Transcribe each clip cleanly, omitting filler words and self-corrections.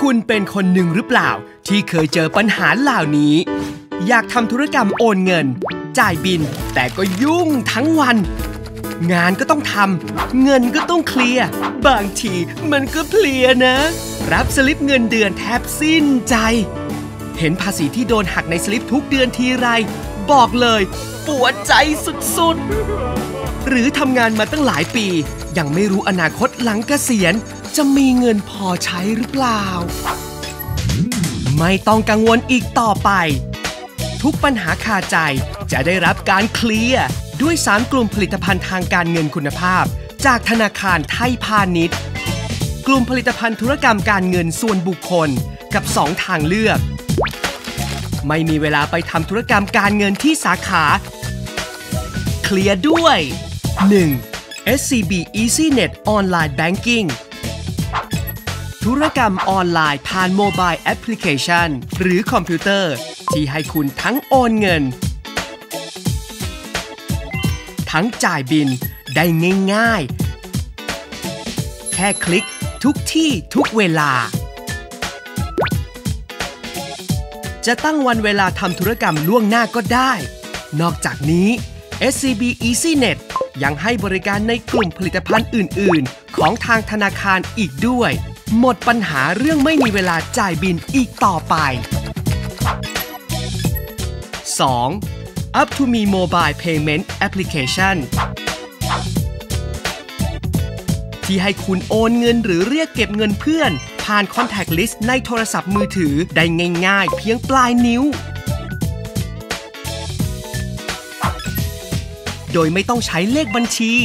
คุณเป็นคนหนึ่งหรือเปล่าที่เคยเจอปัญหาเหล่านี้อยากทำธุรกรรมโอนเงินจ่ายบิลแต่ก็ยุ่งทั้งวันงานก็ต้องทำเงินก็ต้องเคลียร์บางทีมันก็เพลียนะรับสลิปเงินเดือนแทบสิ้นใจเห็นภาษีที่โดนหักในสลิปทุกเดือนทีไรบอกเลยปวดใจสุดๆหรือทำงานมาตั้งหลายปียังไม่รู้อนาคตหลังเกษียณจะมีเงินพอใช้หรือเปล่าไม่ต้องกังวลอีกต่อไปทุกปัญหาคาใจจะได้รับการเคลียร์ด้วย3กลุ่มผลิตภัณฑ์ทางการเงินคุณภาพจากธนาคารไทยพาณิชย์กลุ่มผลิตภัณฑ์ธุรกรรมการเงินส่วนบุคคลกับ2ทางเลือกไม่มีเวลาไปทำธุรกรรมการเงินที่สาขาเคลียร์ด้วย 1. SCB EasyNet Online Banking ธุรกรรมออนไลน์ผ่านโมบายแอปพลิเคชันหรือคอมพิวเตอร์ที่ให้คุณทั้งโอนเงินทั้งจ่ายบิลได้ง่ายๆแค่คลิกทุกที่ทุกเวลาจะตั้งวันเวลาทำธุรกรรมล่วงหน้าก็ได้นอกจากนี้ SCB EasyNet ยังให้บริการในกลุ่มผลิตภัณฑ์อื่นๆของทางธนาคารอีกด้วยหมดปัญหาเรื่องไม่มีเวลาจ่ายบิลอีกต่อไป 2. Up to Me Mobile Payment Application ที่ให้คุณโอนเงินหรือเรียกเก็บเงินเพื่อนผ่าน Contact List ในโทรศัพท์มือถือได้ง่ายๆเพียงปลายนิ้วโดยไม่ต้องใช้เลขบัญชี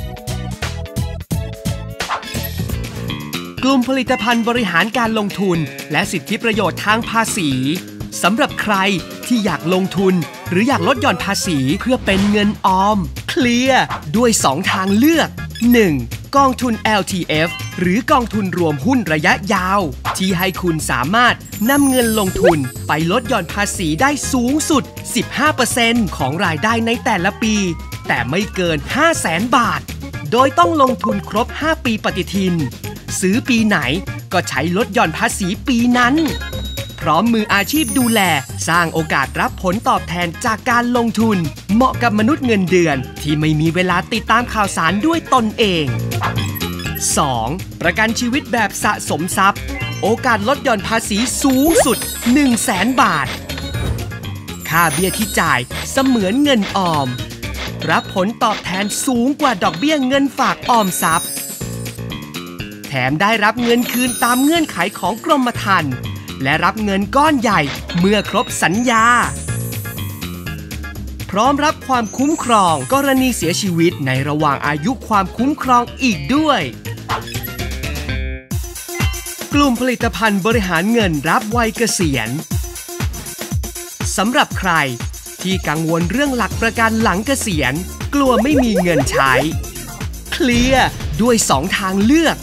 กลุ่มผลิตภัณฑ์บริหารการลงทุนและสิทธิประโยชน์ทางภาษีสำหรับใครที่อยากลงทุนหรืออยากลดหย่อนภาษีเพื่อเป็นเงินออมเคลียร์ด้วย2ทางเลือก 1. กองทุน LTF หรือกองทุนรวมหุ้นระยะยาวที่ให้คุณสามารถนำเงินลงทุนไปลดหย่อนภาษีได้สูงสุด 15% ของรายได้ในแต่ละปีแต่ไม่เกิน 500,000 บาทโดยต้องลงทุนครบ5ปีปฏิทินซื้อปีไหนก็ใช้ลดหย่อนภาษีปีนั้นพร้อมมืออาชีพดูแลสร้างโอกาสรับผลตอบแทนจากการลงทุนเหมาะกับมนุษย์เงินเดือนที่ไม่มีเวลาติดตามข่าวสารด้วยตนเอง 2. ประกันชีวิตแบบสะสมทรัพย์โอกาสลดหย่อนภาษีสูงสุด 100,000 บาทค่าเบี้ยที่จ่ายเสมือนเงินออมรับผลตอบแทนสูงกว่าดอกเบี้ยเงินฝากออมทรัพย์แถมได้รับเงินคืนตามเงื่อนไขของกรมธรรม์และรับเงินก้อนใหญ่เมื่อครบสัญญาพร้อมรับความคุ้มครองกรณีเสียชีวิตในระหว่างอายุความคุ้มครองอีกด้วยกลุ่มผลิตภัณฑ์บริหารเงินรับวัยเกษียณสำหรับใครที่กังวลเรื่องหลักประกันหลังเกษียณกลัวไม่มีเงินใช้เคลียร์ด้วย2ทางเลือก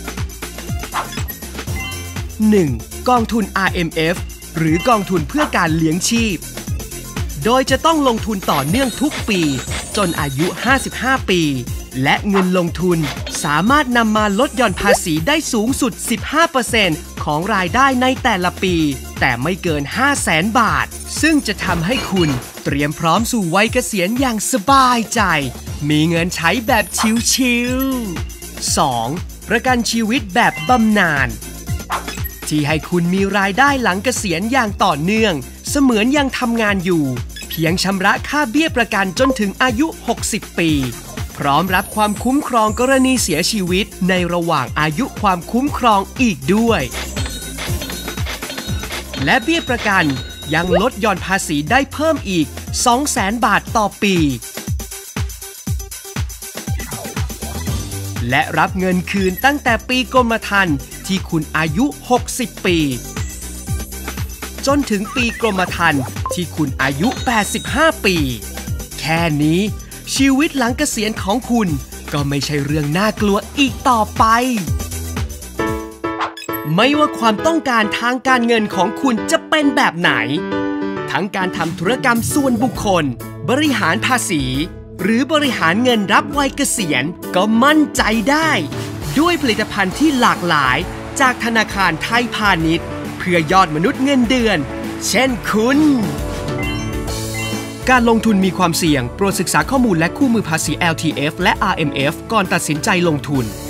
1. กองทุน RMF หรือกองทุนเพื่อการเลี้ยงชีพโดยจะต้องลงทุนต่อเนื่องทุกปีจนอายุ55ปีและเงินลงทุนสามารถนำมาลดหย่อนภาษีได้สูงสุด 15% ของรายได้ในแต่ละปีแต่ไม่เกิน 500,000 บาทซึ่งจะทำให้คุณเตรียมพร้อมสู่วัยเกษียณอย่างสบายใจมีเงินใช้แบบชิลๆ 2. ประกันชีวิตแบบบำนาญที่ให้คุณมีรายได้หลังเกษียณอย่างต่อเนื่องเสมือนยังทำงานอยู่เพียงชำระค่าเบี้ยประกันจนถึงอายุ60ปีพร้อมรับความคุ้มครองกรณีเสียชีวิตในระหว่างอายุความคุ้มครองอีกด้วยและเบี้ยประกันยังลดหย่อนภาษีได้เพิ่มอีก 200,000 บาทต่อปีและรับเงินคืนตั้งแต่ปีกรมธรรม์ที่คุณอายุ60ปีจนถึงปีกรมธรรม์ที่คุณอายุ85ปีแค่นี้ชีวิตหลังเกษียณของคุณก็ไม่ใช่เรื่องน่ากลัวอีกต่อไปไม่ว่าความต้องการทางการเงินของคุณจะเป็นแบบไหนทั้งการทำธุรกรรมส่วนบุคคลบริหารภาษีหรือบริหารเงินรับวัยเกษียณก็มั่นใจได้ด้วยผลิตภัณฑ์ที่หลากหลายจากธนาคารไทยพาณิชย์เพื่อยอดมนุษย์เงินเดือนเช่นคุณการลงทุนมีความเสี่ยงโปรดศึกษาข้อมูลและคู่มือภาษี LTF และ RMF ก่อนตัดสินใจลงทุน